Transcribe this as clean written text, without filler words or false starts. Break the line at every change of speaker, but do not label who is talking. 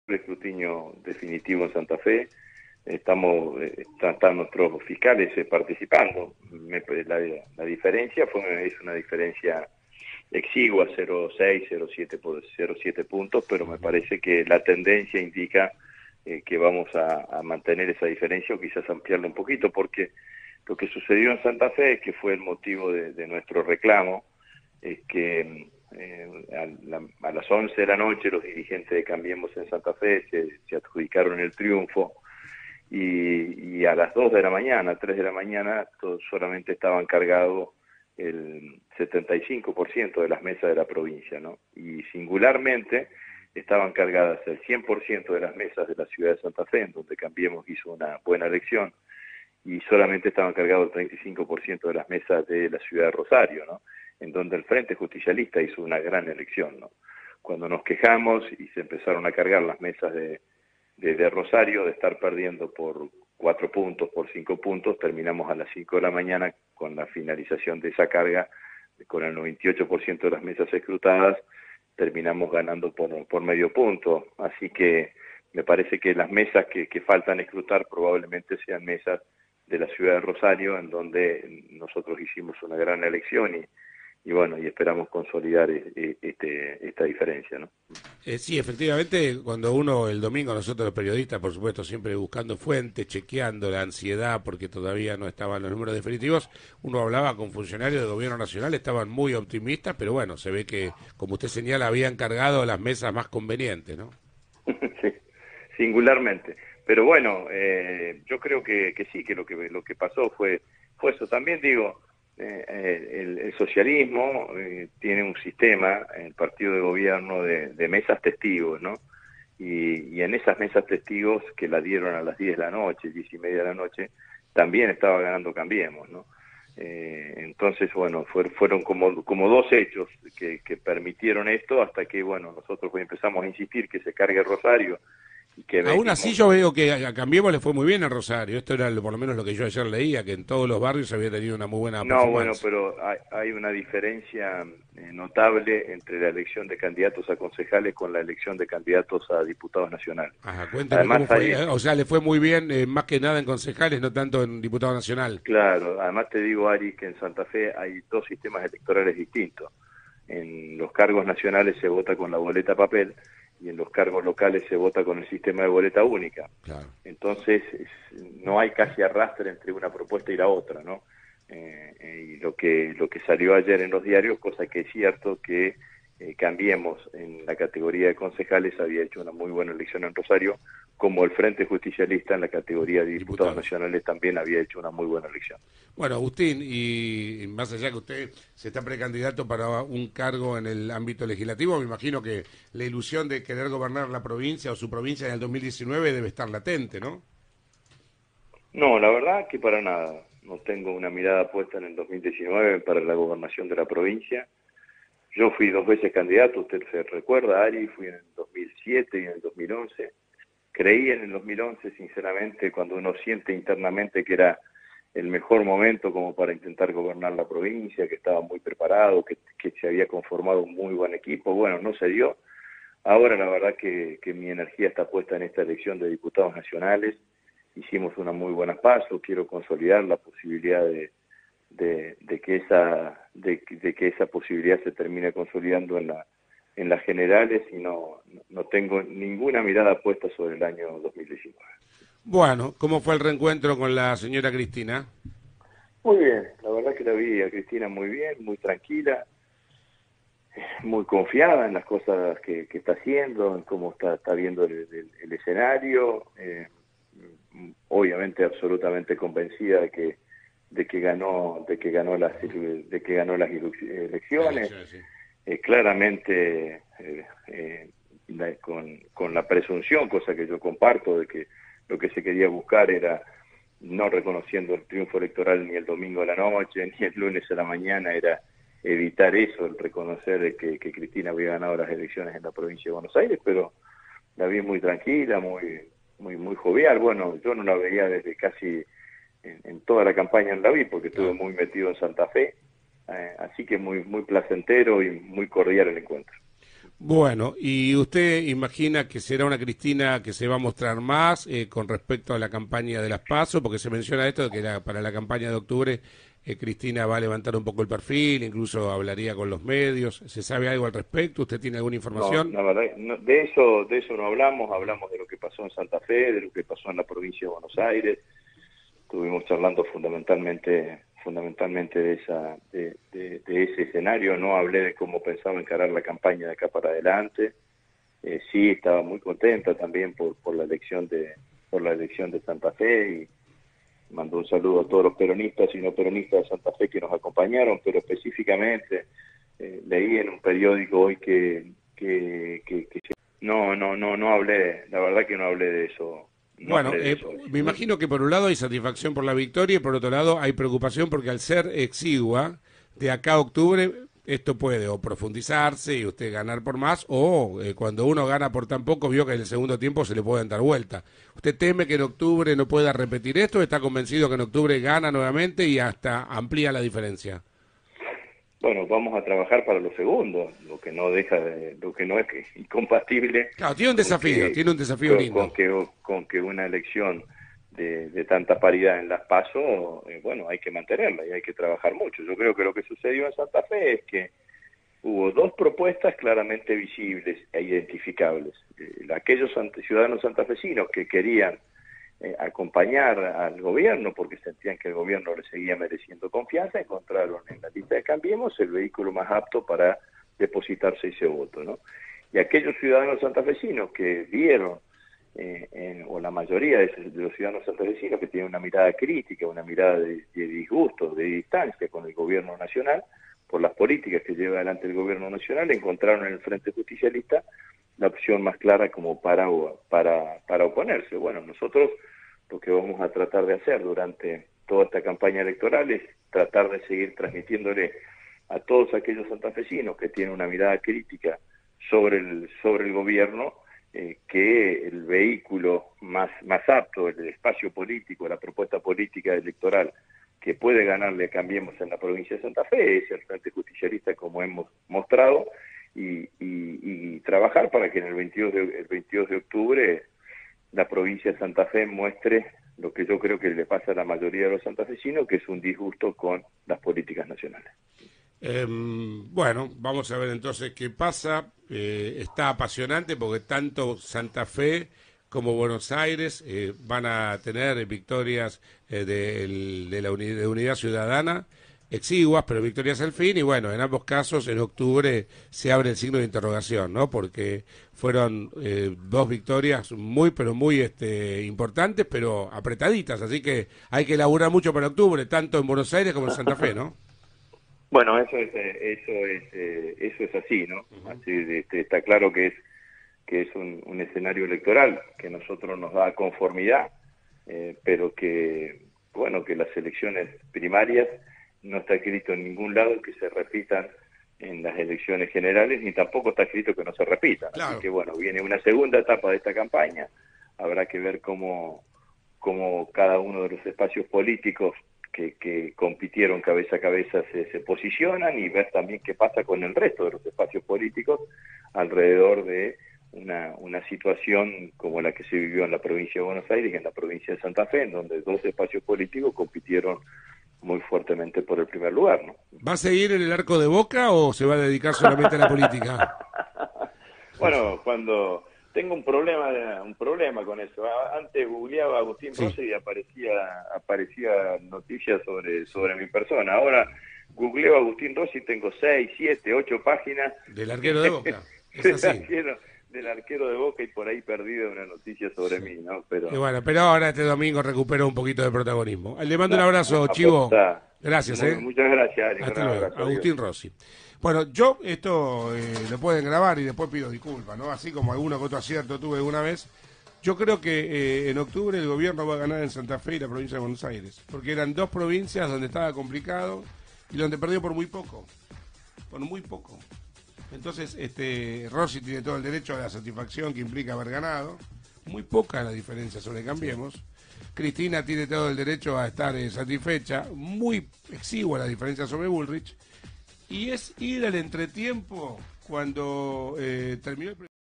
escrutinio definitivo en Santa Fe. Están nuestros fiscales participando. La diferencia es una diferencia exigua, 0,6, 0,7 puntos, pero me parece que la tendencia indica que vamos a mantener esa diferencia o quizás ampliarla un poquito, porque lo que sucedió en Santa Fe, que fue el motivo de nuestro reclamo, es que a las 11 de la noche los dirigentes de Cambiemos en Santa Fe se adjudicaron el triunfo, y a las 2 de la mañana, 3 de la mañana, solamente estaban cargados el 75% de las mesas de la provincia, ¿no? Y singularmente estaban cargadas el 100% de las mesas de la ciudad de Santa Fe, en donde Cambiemos hizo una buena elección, y solamente estaban cargados el 35% de las mesas de la ciudad de Rosario, ¿no? En donde el Frente Justicialista hizo una gran elección, ¿no? Cuando nos quejamos y se empezaron a cargar las mesas de Rosario, de estar perdiendo por 4 puntos, por 5 puntos, terminamos a las 5 de la mañana con la finalización de esa carga, con el 98% de las mesas escrutadas, terminamos ganando por medio punto. Así que me parece que las mesas que faltan escrutar probablemente sean mesas de la ciudad de Rosario, en donde nosotros hicimos una gran elección y bueno, y esperamos consolidar esta diferencia, ¿no?
Sí, efectivamente, cuando uno el domingo, nosotros los periodistas, por supuesto, siempre buscando fuentes, chequeando la ansiedad, porque todavía no estaban los números definitivos, uno hablaba con funcionarios del gobierno nacional, estaban muy optimistas, pero bueno, se ve que, como usted señala, habían cargado las mesas más convenientes, ¿no?
Sí, singularmente. Pero bueno, yo creo que sí, que lo que pasó fue eso. También digo, el socialismo tiene un sistema, el partido de gobierno, de mesas testigos, ¿no? Y en esas mesas testigos que la dieron a las 10 de la noche, 10:30 de la noche, también estaba ganando Cambiemos, ¿no? Entonces, bueno, fueron como dos hechos que permitieron esto, hasta que, bueno, nosotros empezamos a insistir que se cargue Rosario, y que
Aún así
venimos.
yo veo que a Cambiemos le fue muy bien a Rosario. Esto era por lo menos lo que yo ayer leía, que en todos los barrios había tenido una muy buena
No, bueno,
performance.
pero hay una diferencia notable entre la elección de candidatos a concejales con la elección de candidatos a diputados nacionales.
Ajá, cuénteme
Además
cómo fue.
hay,
O sea, le fue muy bien, más que nada en concejales, no tanto en diputado nacional.
claro, además te digo, Ari, que en Santa Fe hay dos sistemas electorales distintos. En los cargos nacionales se vota con la boleta papel, y en los cargos locales se vota con el sistema de boleta única.
Claro.
Entonces, no hay casi arrastre entre una propuesta y la otra, ¿no? Y lo que salió ayer en los diarios, cosa que es cierto que Cambiemos en la categoría de concejales había hecho una muy buena elección en Rosario, como el Frente Justicialista en la categoría de diputados
Diputados.
nacionales también había hecho una muy buena elección.
Bueno, Agustín, y más allá que usted se está precandidato para un cargo en el ámbito legislativo, me imagino que la ilusión de querer gobernar la provincia o su provincia en el 2019 debe estar latente, ¿no?
No, la verdad que para nada. No tengo una mirada puesta en el 2019 para la gobernación de la provincia. Yo fui 2 veces candidato, usted se recuerda, Ari, fui en el 2007 y en el 2011. Creí en el 2011, sinceramente, cuando uno siente internamente que era el mejor momento como para intentar gobernar la provincia, que estaba muy preparado, que se había conformado un muy buen equipo. Bueno, no se dio. Ahora la verdad que mi energía está puesta en esta elección de diputados nacionales. Hicimos una muy buena paso, quiero consolidar la posibilidad de que esa posibilidad se termine consolidando en las generales, y no tengo ninguna mirada puesta sobre el año 2019.
Bueno, ¿cómo fue el reencuentro con la señora Cristina?
Muy bien, la verdad que la vi a Cristina muy bien, muy tranquila, muy confiada en las cosas que está haciendo, en cómo está viendo el escenario, obviamente absolutamente convencida de que ganó las
Las
elecciones.
elecciones, sí.
Claramente con la presunción, cosa que yo comparto, de que lo que se quería buscar era, no reconociendo el triunfo electoral ni el domingo a la noche, ni el lunes a la mañana, era evitar eso, el reconocer de que Cristina había ganado las elecciones en la provincia de Buenos Aires, pero la vi muy tranquila, muy jovial. Bueno, yo no la veía desde casi en toda la campaña, no la vi porque estuve
Claro.
muy metido en Santa Fe, así que muy placentero y muy cordial el encuentro.
Bueno, ¿y usted imagina que será una Cristina que se va a mostrar más con respecto a la campaña de las PASO? Porque se menciona esto de que para la campaña de octubre Cristina va a levantar un poco el perfil, incluso hablaría con los medios. ¿Se sabe algo al respecto? ¿Usted tiene alguna
No,
información?
la verdad, de eso no hablamos de lo que pasó en Santa Fe, de lo que pasó en la provincia de Buenos Aires. Estuvimos charlando fundamentalmente de ese escenario. No hablé de cómo pensaba encarar la campaña de acá para adelante. Sí, estaba muy contenta también por la elección de Santa Fe, y mando un saludo a todos los peronistas y no peronistas de Santa Fe que nos acompañaron, pero específicamente leí en un periódico hoy no hablé, la verdad que no hablé de eso. No
Bueno,
hablé de eso.
me imagino que por un lado hay satisfacción por la victoria y por otro lado hay preocupación porque al ser exigua, de acá a octubre, esto puede o profundizarse y usted ganar por más, o cuando uno gana por tan poco, vio que en el segundo tiempo se le pueden dar vuelta. ¿Usted teme que en octubre no pueda repetir esto o está convencido que en octubre gana nuevamente y hasta amplía la diferencia?
Bueno, vamos a trabajar para lo segundo, lo que no es incompatible
Claro, tiene un desafío
con,
lindo.
con que una elección de tanta paridad en las PASO, bueno, hay que mantenerla y hay que trabajar mucho. Yo creo que lo que sucedió en Santa Fe es que hubo dos propuestas claramente visibles e identificables. Aquellos ciudadanos santafesinos que querían acompañar al gobierno porque sentían que el gobierno le seguía mereciendo confianza, encontraron en la lista de Cambiemos el vehículo más apto para depositarse ese voto, ¿no? Y aquellos ciudadanos santafesinos que vieron, o la mayoría de los ciudadanos santafesinos que tienen una mirada crítica, una mirada de disgusto, de distancia con el gobierno nacional, por las políticas que lleva adelante el gobierno nacional, encontraron en el Frente Justicialista la opción más clara como para oponerse. Bueno, nosotros lo que vamos a tratar de hacer durante toda esta campaña electoral es tratar de seguir transmitiéndole a todos aquellos santafesinos que tienen una mirada crítica sobre el gobierno, que el vehículo más apto, el espacio político, la propuesta política electoral que puede ganarle a Cambiemos en la provincia de Santa Fe es el Frente Justicialista, como hemos mostrado, y trabajar para que en el 22 de octubre la provincia de Santa Fe muestre lo que yo creo que le pasa a la mayoría de los santafesinos, que es un disgusto con las políticas nacionales.
Bueno, vamos a ver entonces qué pasa. Está apasionante porque tanto Santa Fe como Buenos Aires van a tener victorias de Unidad Ciudadana, exiguas, pero victorias al fin, y bueno, en ambos casos en octubre se abre el signo de interrogación, ¿no? Porque fueron dos victorias pero muy importantes, pero apretaditas, así que hay que laburar mucho para octubre, tanto en Buenos Aires como en Santa Fe, ¿no?
Bueno, eso es así, ¿no? Así, está claro que es un escenario electoral que a nosotros nos da conformidad, pero que, bueno, que las elecciones primarias no está escrito en ningún lado que se repitan en las elecciones generales, ni tampoco está escrito que no se repitan.
Claro.
Así que, bueno, viene una segunda etapa de esta campaña, habrá que ver cómo cada uno de los espacios políticos que compitieron cabeza a cabeza se posicionan, y ver también qué pasa con el resto de los espacios políticos alrededor de una situación como la que se vivió en la provincia de Buenos Aires y en la provincia de Santa Fe, en donde dos espacios políticos compitieron muy fuertemente por el primer lugar, ¿no?
¿Va a seguir en el arco de Boca o se va a dedicar solamente a la política?
Bueno, cuando tengo un problema con eso. Antes googleaba a Agustín Rossi y aparecía noticias sobre mi persona. Ahora googleo a Agustín Rossi y tengo 6, 7, 8 páginas
del arquero de Boca. Es así.
Del arquero de Boca, y por ahí perdido una noticia sobre mí, ¿no? Pero
ahora este domingo recuperó un poquito de protagonismo. Le mando un abrazo, Chivo. Gracias,
Muchas gracias.
Hasta luego. Agustín Rossi. Bueno, yo esto lo pueden grabar y después pido disculpas, ¿no? Así como alguno que otro acierto tuve alguna vez. Yo creo que en octubre el gobierno va a ganar en Santa Fe y la provincia de Buenos Aires, porque eran dos provincias donde estaba complicado y donde perdió por muy poco. Por muy poco. Entonces, Rossi tiene todo el derecho a la satisfacción que implica haber ganado. Muy poca la diferencia sobre Cambiemos. Cristina tiene todo el derecho a estar satisfecha. Muy exigua la diferencia sobre Bullrich. Y es ir al entretiempo cuando terminó el